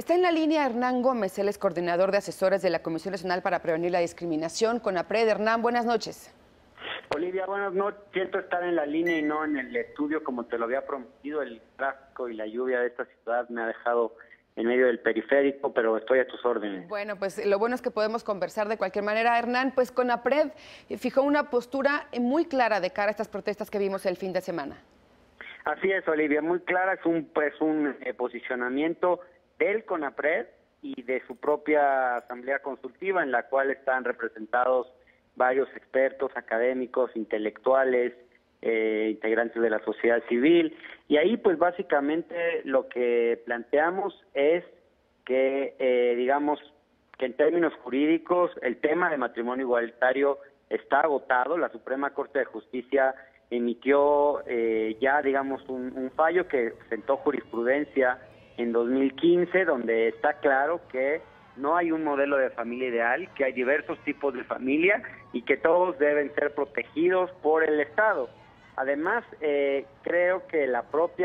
Está en la línea Hernán Gómez, él es coordinador de asesores de la Comisión Nacional para Prevenir la Discriminación, CONAPRED. Hernán, buenas noches. Olivia, buenas noches. Siento estar en la línea y no en el estudio como te lo había prometido. El tráfico y la lluvia de esta ciudad me ha dejado en medio del periférico, pero estoy a tus órdenes. Bueno, pues lo bueno es que podemos conversar de cualquier manera. Hernán, pues CONAPRED fijó una postura muy clara de cara a estas protestas que vimos el fin de semana. Así es, Olivia, muy clara. Es un posicionamiento del CONAPRED y de su propia asamblea consultiva, en la cual están representados varios expertos, académicos, intelectuales, integrantes de la sociedad civil, y ahí pues básicamente lo que planteamos es que, digamos, que en términos jurídicos el tema de matrimonio igualitario está agotado. La Suprema Corte de Justicia emitió ya, digamos, un fallo que sentó jurisprudencia en 2015, donde está claro que no hay un modelo de familia ideal, que hay diversos tipos de familia y que todos deben ser protegidos por el Estado. Además, creo que las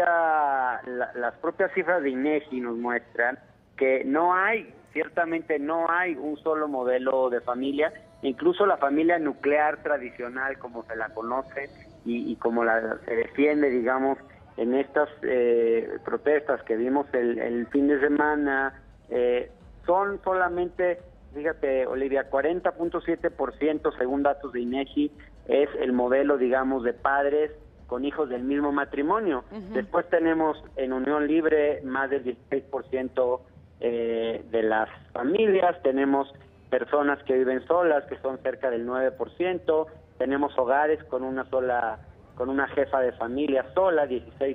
propias cifras de INEGI nos muestran que ciertamente no hay un solo modelo de familia. Incluso la familia nuclear tradicional, como se la conoce y como se defiende, digamos, en estas protestas que vimos el fin de semana, son solamente, fíjate, Olivia, 40.7% según datos de INEGI es el modelo, digamos, de padres con hijos del mismo matrimonio. Después tenemos en unión libre más del 16% de las familias, tenemos personas que viven solas, que son cerca del 9%, tenemos hogares con una jefa de familia sola,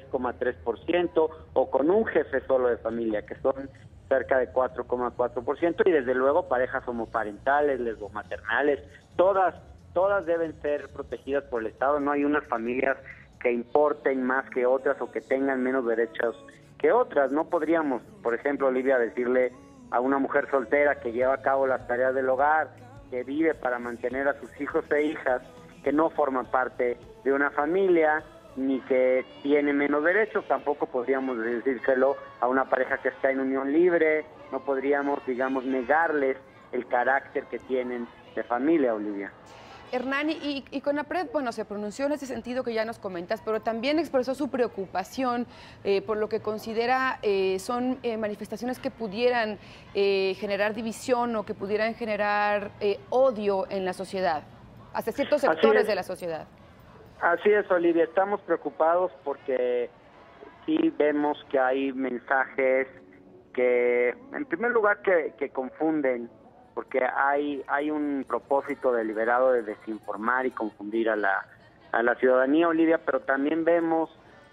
16,3%, o con un jefe solo de familia, que son cerca de 4,4%, y desde luego parejas homoparentales, lesbomaternales, todas deben ser protegidas por el Estado. No hay unas familias que importen más que otras o que tengan menos derechos que otras. No podríamos, por ejemplo, Olivia, decirle a una mujer soltera que lleva a cabo las tareas del hogar, que vive para mantener a sus hijos e hijas, que no forman parte de una familia ni que tiene menos derechos. Tampoco podríamos decírselo a una pareja que está en unión libre. No podríamos, digamos, negarles el carácter que tienen de familia, Olivia. Hernán, y CONAPRED, bueno, se pronunció en ese sentido que ya nos comentas, pero también expresó su preocupación por lo que considera son manifestaciones que pudieran generar división o que pudieran generar odio en la sociedad, hacia ciertos sectores de la sociedad. Así es, Olivia, estamos preocupados porque sí vemos que hay mensajes que, en primer lugar, que confunden, porque hay un propósito deliberado de desinformar y confundir a la ciudadanía, Olivia, pero también vemos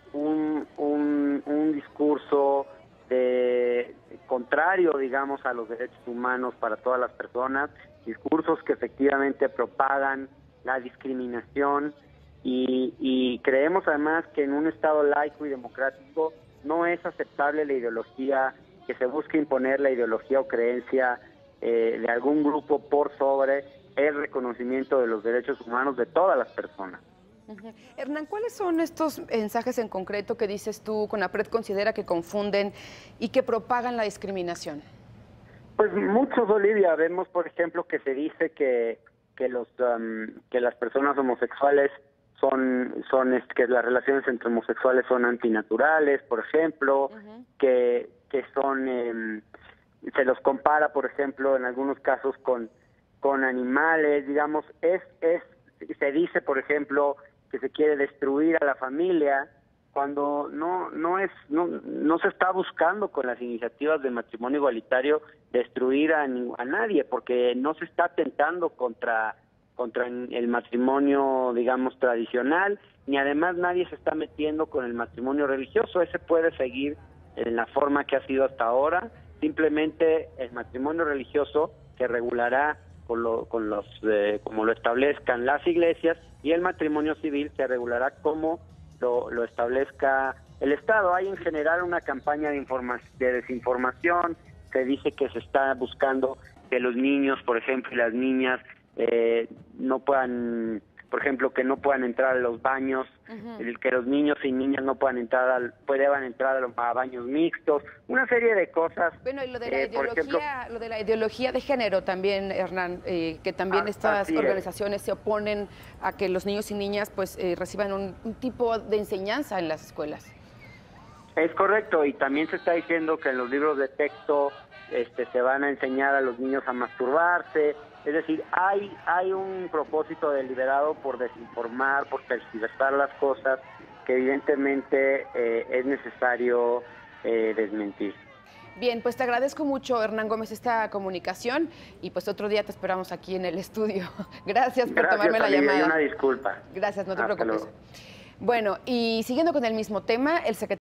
un discurso contrario, digamos, a los derechos humanos para todas las personas, discursos que efectivamente propagan la discriminación, y creemos además que en un Estado laico y democrático no es aceptable la ideología, que se busque imponer la ideología o creencia de algún grupo por sobre el reconocimiento de los derechos humanos de todas las personas. Hernán, ¿cuáles son estos mensajes en concreto que dices tú, CONAPRED considera que confunden y que propagan la discriminación? Pues muchos, Olivia. Vemos, por ejemplo, que se dice que las personas homosexuales que las relaciones entre homosexuales son antinaturales, por ejemplo, que son se los compara, por ejemplo, en algunos casos con animales, digamos. Se dice, por ejemplo, que se quiere destruir a la familia, cuando no se está buscando con las iniciativas de matrimonio igualitario destruir a nadie, porque no se está atentando contra el matrimonio, digamos, tradicional, ni además nadie se está metiendo con el matrimonio religioso. Ese puede seguir en la forma que ha sido hasta ahora. Simplemente el matrimonio religioso se regulará como lo establezcan las iglesias, y el matrimonio civil se regulará como lo establezca el Estado. Hay en general una campaña de desinformación. Se dice que se está buscando que los niños, por ejemplo, y las niñas no puedan, por ejemplo, que no puedan entrar a los baños el que los niños y niñas no puedan entrar a baños mixtos, una serie de cosas. Bueno, y lo de la ideología, por ejemplo, lo de la ideología de género también, Hernán, que también estas organizaciones se oponen a que los niños y niñas pues reciban un tipo de enseñanza en las escuelas. Es correcto, y también se está diciendo que en los libros de texto se van a enseñar a los niños a masturbarse. Es decir, hay un propósito deliberado por desinformar, por tergiversar las cosas que evidentemente es necesario desmentir. Bien, pues te agradezco mucho, Hernán Gómez, esta comunicación y pues otro día te esperamos aquí en el estudio. Gracias por tomarme la llamada. Y una disculpa. Gracias, no te Hasta preocupes. luego. Bueno, y siguiendo con el mismo tema, el secretario